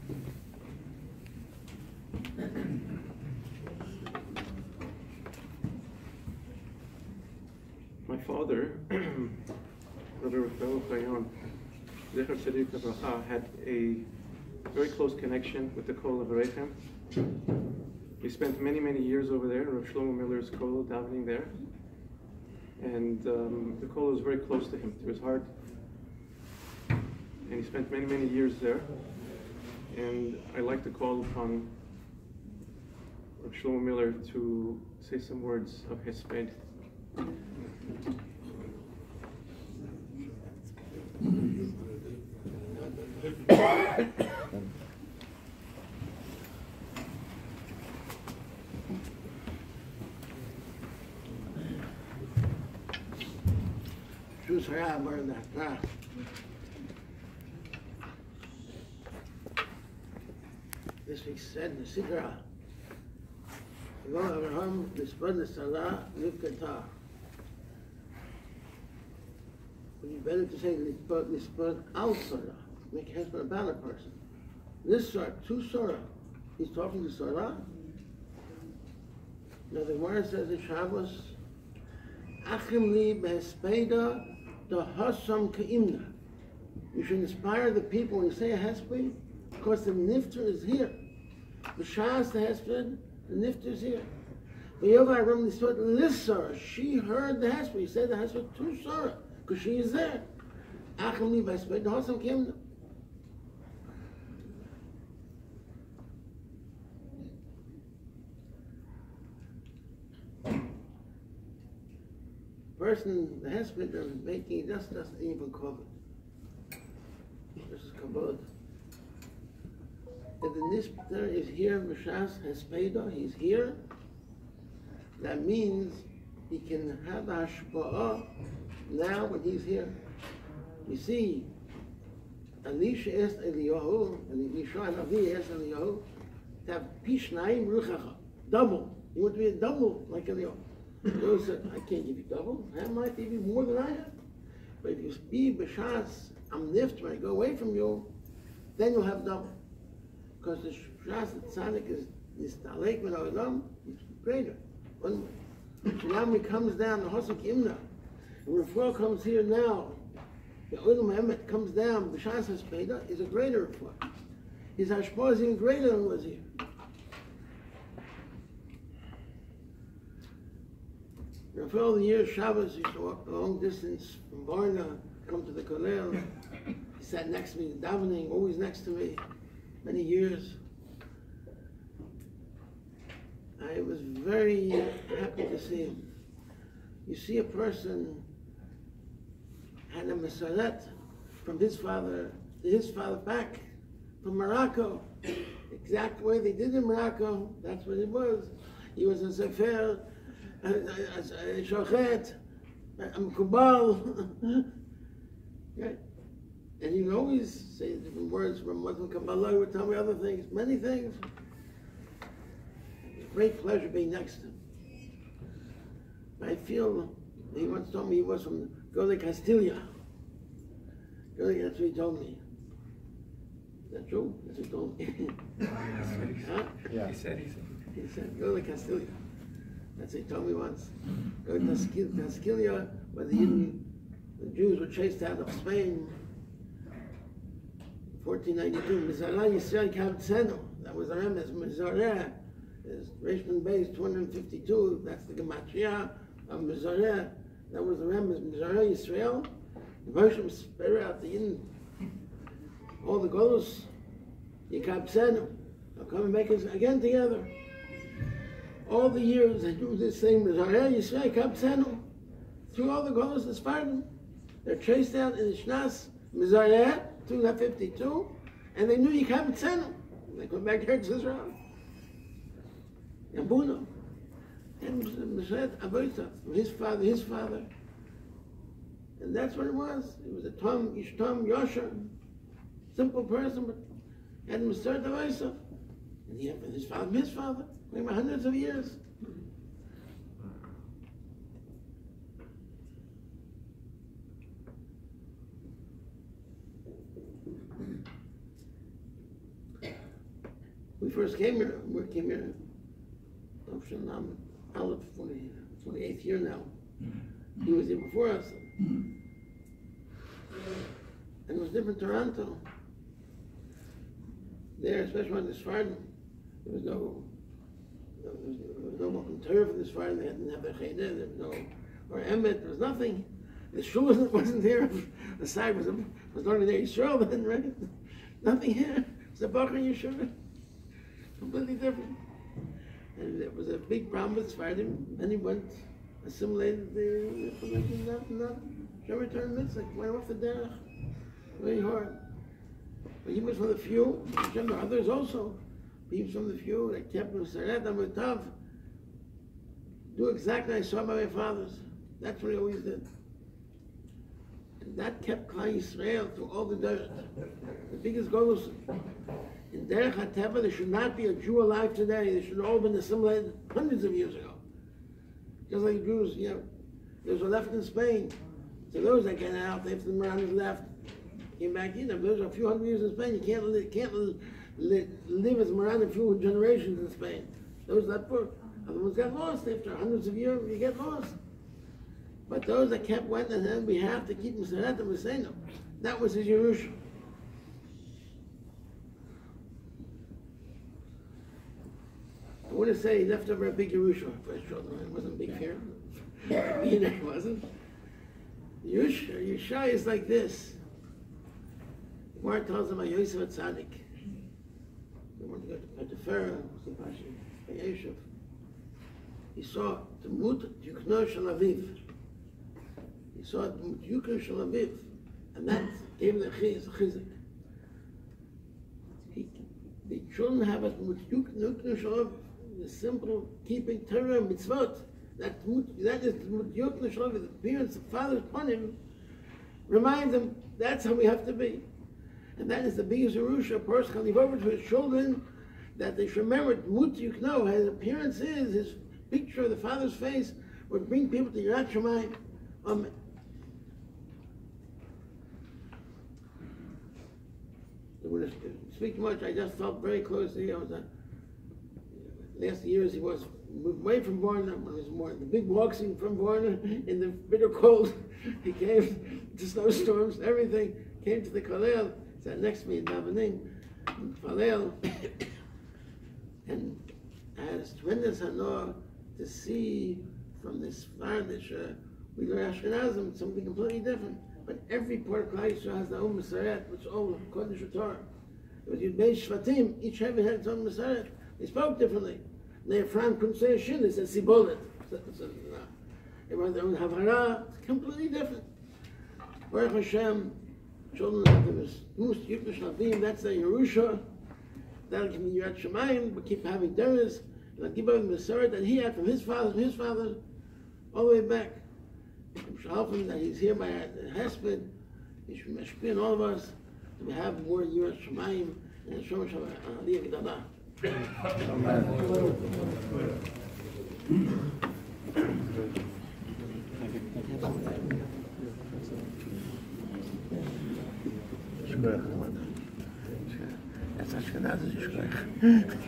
My father, Rabbi Raphael, Ohayon, had a very close connection with the Kol of Rechem. We spent many, many years over there, Rav Shlomo Miller's Kol, davening there. And the Kol was very close to him, to his heart. And he spent many, many years there. And I like to call upon Rav Shlomo Miller to say some words of Hesped. This week said in the Sidra, Abraham Hesped Salah Nifkata. But you better to say Hesped al Salah, make Hesped about a person. This Surah, two Surah, he's talking to Salah. Now the Gemara says in Shabbos, Achim li behespeda the Chacham keimna. You should inspire the people when you say a Hesped, because the Nifter is here. B'shas the Hesped, the Nifter is here. But Yoga Ram Nisot Lissar, she heard the Hesped. He said the Hesped to Sarah, because she is there. Achim li behesped the Chacham keimna. Person, the Hesped is making just doesn't even cover. This is kabod. If the Nifter is here, B'shas Hespeda, he's here. That means he can have hashpa'ah now when he's here. You see, Elisha asked Eliyahu, and Elisha and Avi asked Eliyahu, to have Pishnaim Ruchacha, double. You want to be a double like Eliyahu. Eliyahu said, I can't give you double. I might give you more than I have. But if you be B'shas, I'm Nifter, when I go away from you, then you'll have double. Because the Shas Tzaddik is Talek with Olam, it's greater. One way. So now when he comes down, the Chacham keimna, and Raphael comes here now, the Olam Emet comes down, the Shas Hespeda is a greater Raphael. His Hashpah is even greater than was here. Raphael, the year Shabbos, used to walk a long distance from Varna, come to the Kollel. He sat next to me, davening, always next to me, many years. I was very happy to see him. You see a person had a Masaret from his father to his father back from Morocco. Exact way they did in Morocco, that's what it was. He was a Sefer, a Shochet, a Mkubal. Right? And he would always say different words from Muslim Kabbalah, he would tell me other things, many things. Great pleasure being next to him. I feel, he once told me he was from Gole Castilla. Gole, that's what he told me. Is that true? That's what he told me. Huh? Yeah. He said. He said, Gole Castilla. That's what he told me once. Gole Castilla, where the Jews were chased out of Spain. 1492, Mizarah Yisrael Kabtzenu. That was the Remes, Mizarah. There's Rishman Beis 252, that's the Gematria of Mizarah. That was the Remes, Mizarah Yisrael. The Moshe spare out the Yin. All the Golos, Yikabtzenu. They'll come and make us again together. All the years they do this thing, Mizarah Yisrael Kabtzenu. Through all the Golos and Spartan. They're chased out in the Shnas, Mizarah. 252, and they knew you can't send them. They come back here to Israel. And Buno. And said, Aboita, his father. And that's what it was. It was a Tom, Ishtam, Yosha. Simple person, but had him start the Aboita. And he had his father, going by hundreds of years. We first came here, Aleph, 28th year now. He was here before us. And it was different Toronto. There, especially on this Friday, there was no welcome Torah for this Friday. They didn't have their Cheder, there was no, or Emet, there was nothing. The shul wasn't here. The side was learning there Yisrael then, right? Nothing here. It's a Bachar Yeshiva. Completely different. And it was a big problem with Sephardim. Many went, assimilated their religion, not Shemitah Mitzvah, went off the derech. Very hard. But he was from the few, Hashem, the others also. He was from the few that kept him Saret Amutav. Do exactly as I saw by my fathers. That's what he always did. And that kept Klal Yisrael through all the derech. The biggest goal was in Derech HaTeva, there should not be a Jew alive today. They should have all been assimilated hundreds of years ago. Just like Jews, those were left in Spain. So those that get out, after the Moranas left, came back in. Those are a few hundred years in Spain. You can't live as Moran a few generations in Spain. Those that poor. Other ones got lost after hundreds of years. You get lost. But those that kept went, and then we have to keep Mesirat and Meseno. That was his Yerusha. I wouldn't say he left over a big Yerusha for his children. It wasn't big here. It wasn't. Yerusha is like this. The Gemara tells him, Yosef at Tzaddik. They wanted to go to Pharaoh, Yosef. He saw the Mut Yukno Shel Aviv. He saw the Mut Yukno Shel Aviv. And that gave him the chizik. The children have a Mut Yukno Shel Aviv. The simple keeping Torah and mitzvot. That is Mut Yukno Shel Aviv. The parents, the fathers upon him, remind them that's how we have to be. And that is the biggest Yerusha a person can leave over to his children, that they should remember Mut Yukno, his appearance is, his picture of the Father's face would bring people to Yirat Shamayim. Amen. I wouldn't speak much. I just felt very close to him. Last years he was moved away from Varna when he was born. The big walking from Varna in the bitter cold. He came to snowstorms, everything. Came to the Kollel, sat next to me in Davening, Raphael, and I had a tremendous honor to see from this Varnish, we learn Ashkenazim, something completely different. But every part of Klal Yisrael has their own Maseret, which is all according to Torah. It was Yudbei Shvatim, each heaven had its own Maseret. They spoke differently. Ephraim couldn't say a shin, they said Sibolet. It was their own Havara, it's completely different. Baruch Hashem, children of the Mus Yukno Shel Aviv, that's their Yerusha. That'll give me Yirat Shamayim, but keep having Deres. And I'll give them the Maseret that he had from his father, all the way back. I'm sure that he's here by Hesped. He should mashpia in all of us to have more Yirat Shamayim and Shlomo Aliyah G'dala. That's Ashkenaz's Yishkoich.